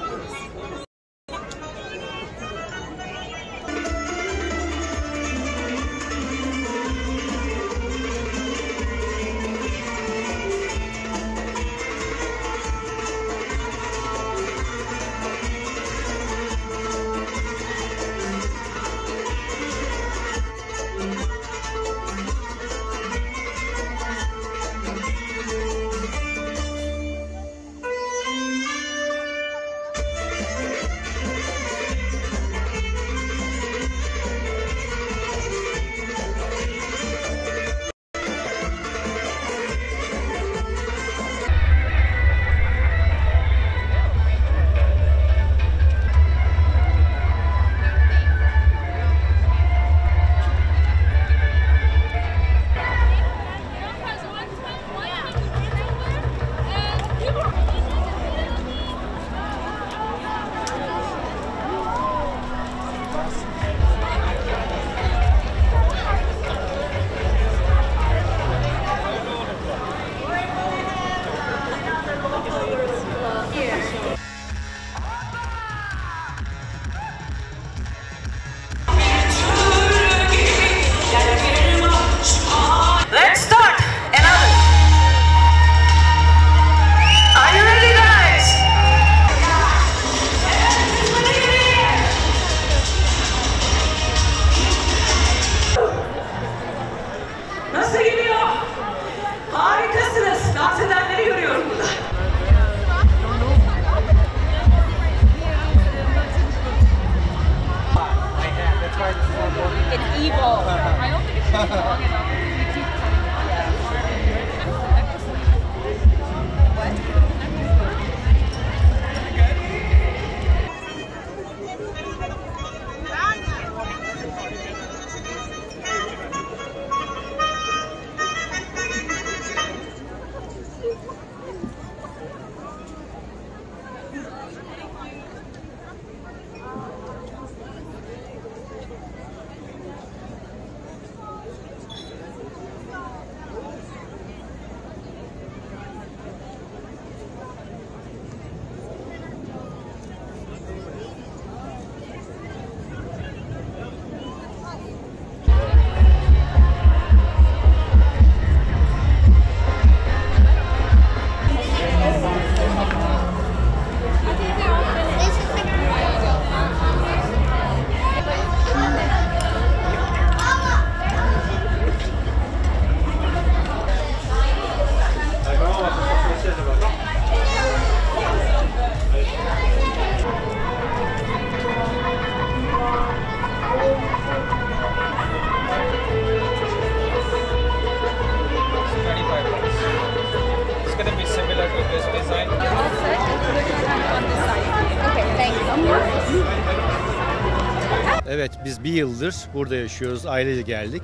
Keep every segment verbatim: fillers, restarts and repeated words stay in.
Evet, biz bir yıldır burada yaşıyoruz, ailece geldik.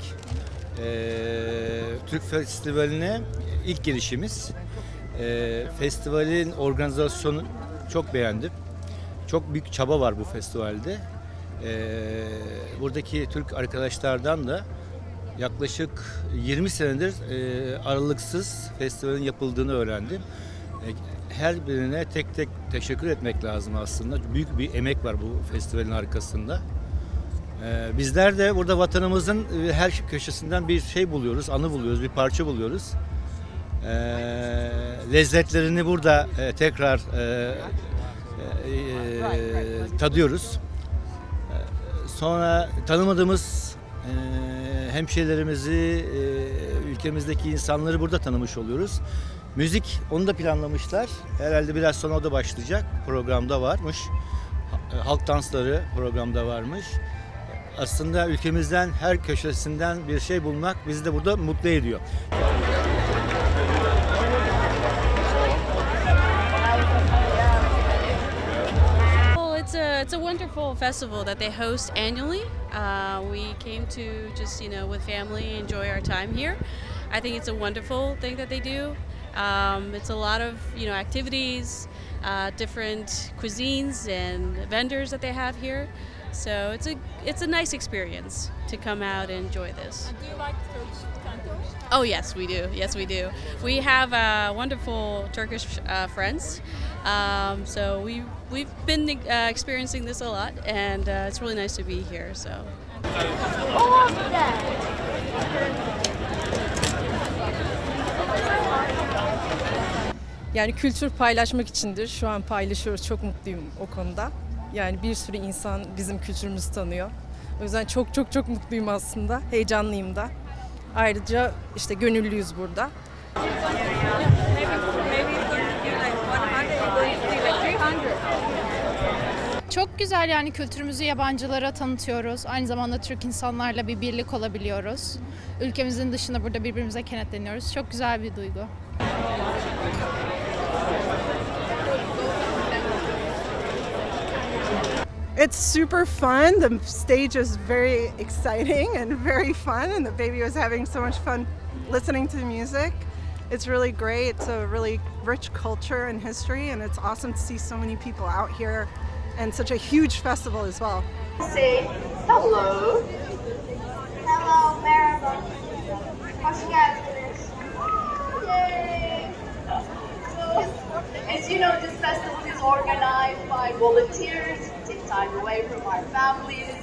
Ee, Türk Festivali'ne ilk gelişimiz. Ee, festivalin organizasyonu çok beğendim. Çok büyük çaba var bu festivalde. Ee, buradaki Türk arkadaşlardan da yaklaşık yirmi senedir e, aralıksız festivalin yapıldığını öğrendim. E, her birine tek tek teşekkür etmek lazım aslında. Büyük bir emek var bu festivalin arkasında. E, bizler de burada vatanımızın her köşesinden bir şey buluyoruz, anı buluyoruz, bir parça buluyoruz. E, lezzetlerini burada e, tekrar e, e, tadıyoruz. E, sonra tanımadığımız e, hemşehrilerimizi, e, ülkemizdeki insanları burada tanımış oluyoruz. Müzik, onu da planlamışlar. Herhalde biraz sonra o da başlayacak. Programda varmış. Halk dansları programda varmış. Aslında ülkemizden her köşesinden bir şey bulmak bizi de burada mutlu ediyor. It's a, it's a wonderful festival that they host annually. Uh, we came to just, you know, with family, enjoy our time here. I think it's a wonderful thing that they do. Um, it's a lot of, you know, activities, uh, different cuisines and vendors that they have here. So it's a it's a nice experience to come out and enjoy this. And do you like Turkish cantos? Oh yes, we do. Yes, we do. We have uh, wonderful Turkish uh, friends. Um, so we we've been uh, experiencing this a lot, and uh, it's really nice to be here. So. Yani kültür paylaşmak içindir. Şu an paylaşıyoruz. Çok mutluyum o konuda. Yani bir sürü insan bizim kültürümüzü tanıyor. O yüzden çok çok çok mutluyum aslında. Heyecanlıyım da. Ayrıca işte gönüllüyüz burada. Çok güzel, yani kültürümüzü yabancılara tanıtıyoruz. Aynı zamanda Türk insanlarla bir birlik olabiliyoruz. Ülkemizin dışında burada birbirimize kenetleniyoruz. Çok güzel bir duygu. It's super fun. The stage is very exciting and very fun, and the baby was having so much fun listening to the music. It's really great. It's a really rich culture and history, and it's awesome to see so many people out here and such a huge festival as well. Say hello. Hello, merhaba. Hoş geldiniz. Yay! So, as you know, this festival is organized by volunteers. Take time away from our families